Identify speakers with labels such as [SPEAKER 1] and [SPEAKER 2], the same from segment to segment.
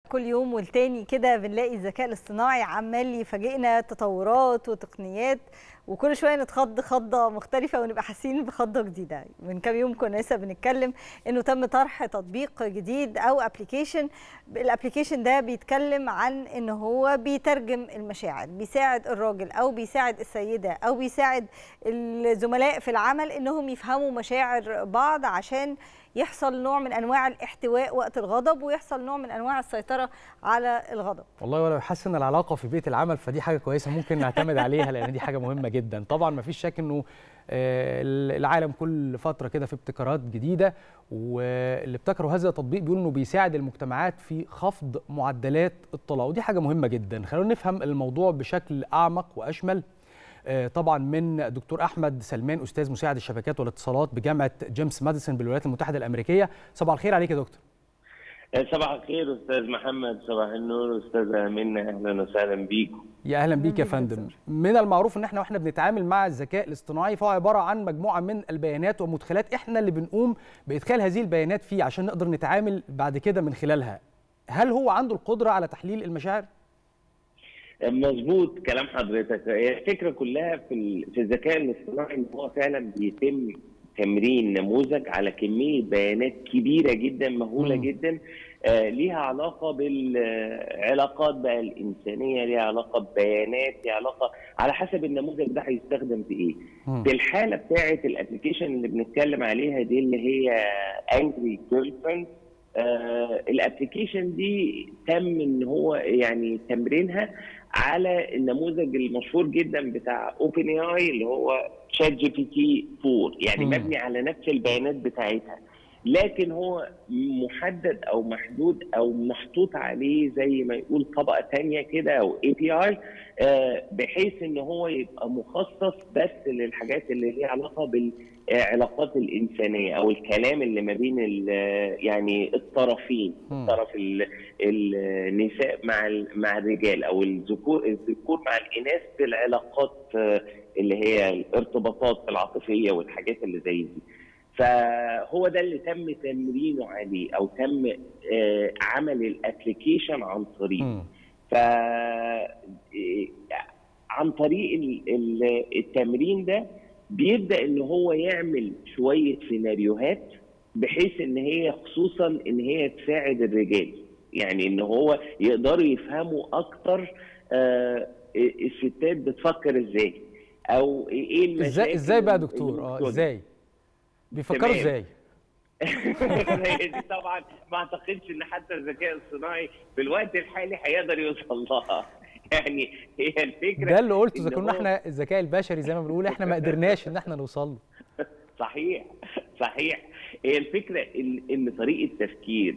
[SPEAKER 1] كل يوم والتاني كده بنلاقي الذكاء الاصطناعي عمال يفاجئنا تطورات وتقنيات، وكل شويه نتخض خضه مختلفه ونبقى حاسين بخضه جديده. من كام يوم كنا لسه بنتكلم انه تم طرح تطبيق جديد او ابلكيشن. الابلكيشن ده بيتكلم عن ان هو بيترجم المشاعر، بيساعد الراجل او بيساعد السيده او بيساعد الزملاء في العمل انهم يفهموا مشاعر بعض عشان يحصل نوع من انواع الاحتواء وقت الغضب، ويحصل نوع من انواع السيطره على الغضب.
[SPEAKER 2] والله ولو يحسن العلاقه في بيئه العمل فدي حاجه كويسه ممكن نعتمد عليها، لان دي حاجه مهمه جدا. طبعا ما فيش شك انه العالم كل فتره كده في ابتكارات جديده، واللي ابتكروا هذا التطبيق بيقولوا انه بيساعد المجتمعات في خفض معدلات الطلاق، ودي حاجه مهمه جدا. خلونا نفهم الموضوع بشكل اعمق واشمل. طبعا من دكتور احمد سلمان، استاذ مساعد الشبكات والاتصالات بجامعه جيمس ماديسون بالولايات المتحده الامريكيه. صباح الخير عليك يا دكتور.
[SPEAKER 3] صباح الخير استاذ محمد. صباح النور استاذه منى، اهلا وسهلا بيكم.
[SPEAKER 2] يا اهلا بيك يا فندم. من المعروف ان احنا واحنا بنتعامل مع الذكاء الاصطناعي فهو عباره عن مجموعه من البيانات ومدخلات احنا اللي بنقوم بادخال هذه البيانات فيه عشان نقدر نتعامل بعد كده من خلالها. هل هو عنده القدره على تحليل المشاعر؟
[SPEAKER 3] مظبوط كلام حضرتك. هي الفكره كلها في الذكاء الاصطناعي ان هو فعلا بيتم تمرين نموذج على كميه بيانات كبيره جدا مهوله جدا، ليها علاقه بالعلاقات بقى الانسانيه، ليها علاقه ببيانات، ليها علاقه على حسب النموذج ده هيستخدم في ايه. في الحاله بتاعه الابلكيشن اللي بنتكلم عليها دي اللي هي انجري جيرلفريند، الابلكيشن دي تم ان هو يعني تمرينها على النموذج المشهور جدا بتاع اوبن اي اي اللي هو شات جي بي تي 4، يعني مبني على نفس البيانات بتاعتها، لكن هو محدد او محدود او محطوط عليه زي ما يقول طبقه ثانيه كده او اي بي اي، بحيث ان هو يبقى مخصص بس للحاجات اللي ليها علاقه بالعلاقات الانسانيه او الكلام اللي ما بين يعني الطرفين، طرف النساء مع الرجال او الذكور مع الاناث في العلاقات اللي هي الارتباطات العاطفيه والحاجات اللي زي دي. فهو ده اللي تم تمرينه عليه او تم عمل الابلكيشن عن طريق. عن طريق التمرين ده بيبدا ان هو يعمل شويه سيناريوهات بحيث ان هي خصوصا ان هي تساعد الرجال، يعني ان هو يقدروا يفهموا اكتر الستات بتفكر ازاي او ايه المشاكل.
[SPEAKER 2] ازاي بقى دكتور؟ ازاي بيفكروا ازاي؟
[SPEAKER 3] دي طبعا ما اعتقدش ان حتى الذكاء الصناعي في الوقت الحالي هيقدر يوصل لها. يعني هي الفكره
[SPEAKER 2] ده اللي قلته، اذا كنا احنا الذكاء البشري زي ما بنقول احنا ما قدرناش ان احنا نوصل له. صحيح. هي الفكره ان طريقه تفكير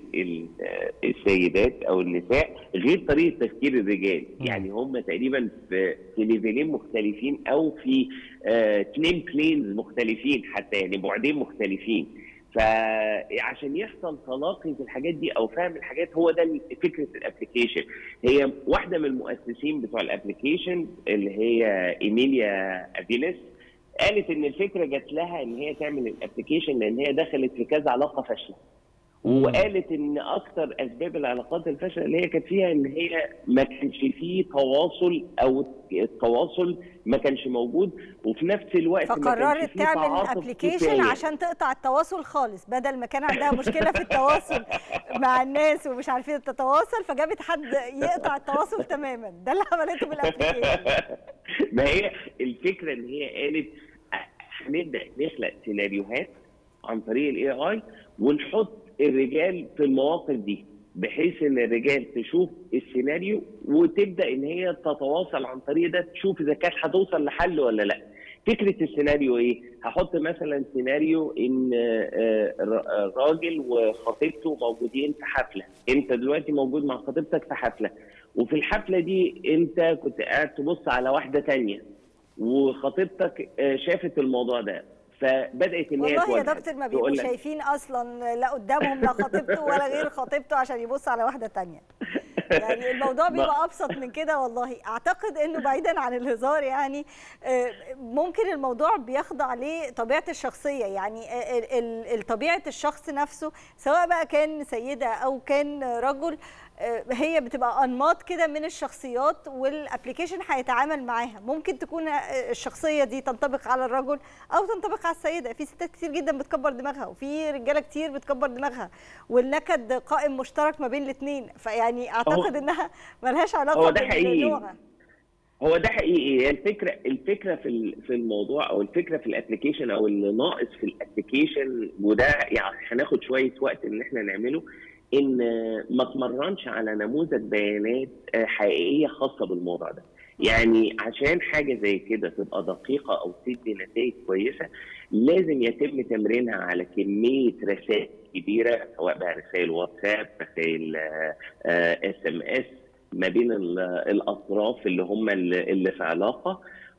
[SPEAKER 2] السيدات او النساء غير طريقه تفكير الرجال، يعني هم تقريبا في ليفلين مختلفين او في 2 بلينز مختلفين حتى، يعني بعدين مختلفين. فعشان يحصل تلاقي في الحاجات دي او فهم الحاجات، هو ده فكره الابلكيشن. هي واحده من المؤسسين بتوع الابلكيشن اللي هي ايميليا افيلس قالت ان الفكره جات لها ان هي تعمل الابلكيشن لان هي دخلت في كذا علاقه فاشله، وقالت ان اكثر اسباب العلاقات الفاشله اللي هي كانت فيها ان هي ما كانش فيه تواصل او التواصل ما كانش موجود، وفي نفس الوقت
[SPEAKER 1] فقررت تعمل ابلكيشن عشان تقطع التواصل خالص، بدل ما كان عندها مشكله في التواصل مع الناس ومش عارفين تتواصل، فجابت حد يقطع التواصل تماما. ده اللي عملته بالابلكيشن.
[SPEAKER 3] ما هي الفكره ان هي قالت هنبدا نخلق سيناريوهات عن طريق الاي اي ونحط الرجال في المواقف دي بحيث ان الرجال تشوف السيناريو وتبدا ان هي تتواصل عن طريق ده، تشوف اذا كانت هتوصل لحل ولا لا. فكره السيناريو ايه؟ هحط مثلا سيناريو ان راجل وخطيبته موجودين في حفله، انت دلوقتي موجود مع خطيبتك في حفله، وفي الحفله دي انت كنت قاعد تبص على واحده ثانيه وخطيبتك شافت الموضوع ده، فبدات ان هي
[SPEAKER 1] والله يا دكتور ما بيبقوا شايفين اصلا لا قدامهم لا خطيبته ولا غير خطيبته عشان يبص على واحده ثانيه. يعني الموضوع بيبقى ابسط من كده. والله اعتقد انه بعيدا عن الهزار يعني ممكن الموضوع بيخضع لطبيعه الشخصيه، يعني طبيعه الشخص نفسه سواء بقى كان سيده او كان رجل هي بتبقى انماط كده من الشخصيات والابلكيشن هيتعامل معاها. ممكن تكون الشخصيه دي تنطبق على الرجل او تنطبق على السيده. في ستات كتير جدا بتكبر دماغها وفي رجاله كتير بتكبر دماغها، والنكد قائم مشترك ما بين الاثنين. فيعني اعتقد انها ملهاش علاقه بالنوع.
[SPEAKER 3] هو ده حقيقي. هي الفكره في الموضوع، او الفكره في الابلكيشن، او اللي ناقص في الابلكيشن، وده يعني هناخد شويه وقت ان احنا نعمله، ان ما اتمرنش على نموذج بيانات حقيقيه خاصه بالموضوع ده. يعني عشان حاجه زي كده تبقى دقيقه او تدي نتائج كويسه، لازم يتم تمرينها على كميه رسائل كبيره، سواء بقى رسائل واتساب، رسائل SMS ما بين الاطراف اللي هم اللي في علاقه،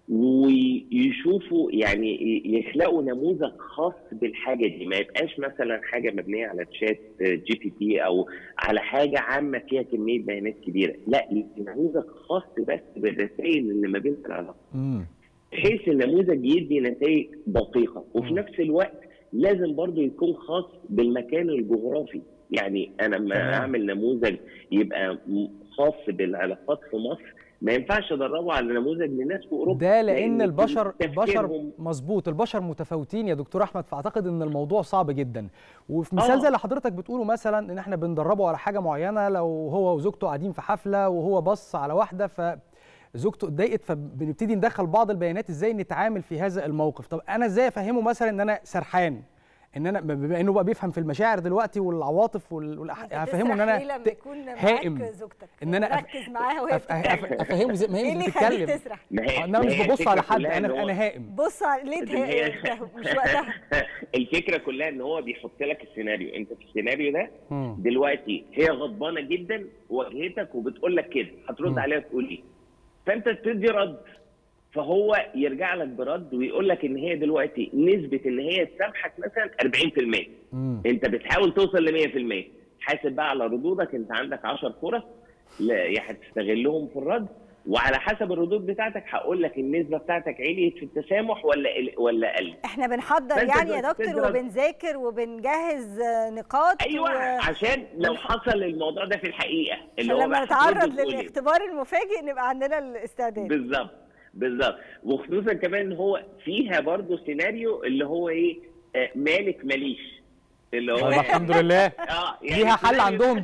[SPEAKER 3] ويشوفوا يعني يخلقوا نموذج خاص بالحاجه دي. ما يبقاش مثلا حاجه مبنيه على تشات GPT او على حاجه عامه فيها كميه بيانات كبيره، لا، نموذج خاص بس بالرسائل اللي ما بين العلاقه، بحيث النموذج يدي نتائج دقيقه. وفي نفس الوقت لازم برضو يكون خاص بالمكان الجغرافي. يعني انا لما اعمل نموذج يبقى خاص بالعلاقات في مصر، ما ينفعش ادربه على نموذج للناس في اوروبا،
[SPEAKER 4] ده لان البشر مظبوط، البشر متفاوتين يا دكتور احمد. فاعتقد ان الموضوع صعب جدا. وفي مثال زي اللي حضرتك بتقوله، مثلا ان احنا بندربه على حاجه معينه، لو هو وزوجته قاعدين في حفله وهو بص على واحده فزوجته اتضايقت، فبنبتدي ندخل بعض البيانات ازاي نتعامل في هذا الموقف. طب انا ازاي افهمه مثلا ان انا سرحان، ان انا بما انه بقى بيفهم في المشاعر دلوقتي والعواطف هفهمه ان انا هائم، ان انا
[SPEAKER 1] ركز معاها وهي
[SPEAKER 4] افهمه زي ما هي بتتكلم، انا مش ببص على حد، انا هائم.
[SPEAKER 1] بص ليه مش وقتها.
[SPEAKER 3] الفكره كلها ان هو بيحط لك السيناريو. انت في السيناريو ده دلوقتي هي غضبانه جدا وواجهتك وبتقول لك كده، هترد عليها تقول ايه؟ فانت تدي رد، فهو يرجع لك برد ويقول لك ان هي دلوقتي نسبه ان هي تسامحك مثلا 40%. انت بتحاول توصل ل 100%. حاسب بقى على ردودك، انت عندك 10 فرص يا هتستغلهم في الرد، وعلى حسب الردود بتاعتك هقول لك النسبه بتاعتك عليت في التسامح ولا قلت.
[SPEAKER 1] احنا بنحضر يعني يا دكتور وبنذاكر وبنجهز نقاط.
[SPEAKER 3] ايوه عشان لو حصل الموضوع ده في الحقيقه،
[SPEAKER 1] اللي هو لما نتعرض للاختبار المفاجئ نبقى عندنا الاستعداد.
[SPEAKER 3] بالظبط. وخصوصا كمان ان هو فيها برضه سيناريو اللي هو ايه، مالك ماليش، اللي هو
[SPEAKER 4] الحمد لله
[SPEAKER 3] يعني
[SPEAKER 4] ليها حل عندهم.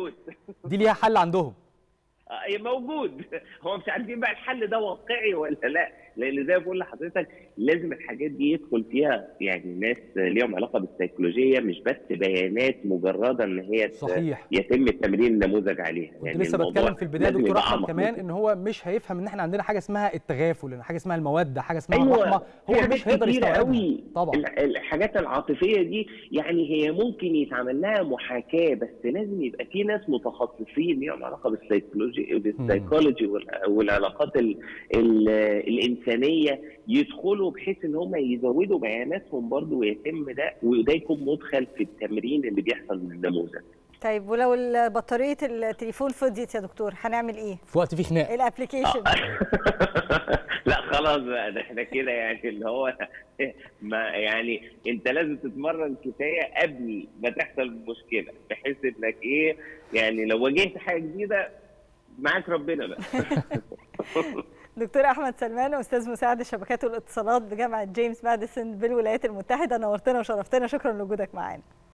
[SPEAKER 4] دي ليها حل عندهم.
[SPEAKER 3] موجود. هو مش عارفين بقى الحل ده واقعي ولا لا، لان زي ما بقول لحضرتك لازم الحاجات دي يدخل فيها يعني ناس ليهم علاقه بالسيكولوجيه، مش بس بيانات مجرده ان هي
[SPEAKER 4] صحيح
[SPEAKER 3] يتم تمرين النموذج عليها.
[SPEAKER 4] كنت لسه بتكلم في البدايه دكتور احمد كمان ان هو مش هيفهم ان احنا عندنا حاجه اسمها التغافل، ان حاجه اسمها الموده، حاجه اسمها الرحمه. هو مش هيقدر يستوعبها طبعا.
[SPEAKER 3] الحاجات العاطفيه دي يعني هي ممكن يتعمل لها محاكاه، بس لازم يبقى في ناس متخصصين ليهم علاقه بالسيكولوجي والعلاقات الانسانيه يدخلوا، بحيث ان هم يزودوا بياناتهم برضو، ويتم ده، وده يكون مدخل في التمرين اللي بيحصل للنموذج.
[SPEAKER 1] طيب ولو بطاريه التليفون فضيت يا دكتور هنعمل ايه؟
[SPEAKER 4] في وقت فيه خناق
[SPEAKER 1] الابلكيشن
[SPEAKER 3] لا خلاص بقى، ده احنا كده يعني اللي هو ما يعني انت لازم تتمرن كفايه قبل ما تحصل المشكله، بحيث انك ايه يعني لو واجهت حاجه جديده معاك ربنا بقى.
[SPEAKER 1] دكتور احمد سلمان، استاذ مساعد الشبكات والاتصالات بجامعه جيمس ماديسون بالولايات المتحده، نورتنا وشرفتنا، شكرا لوجودك معانا.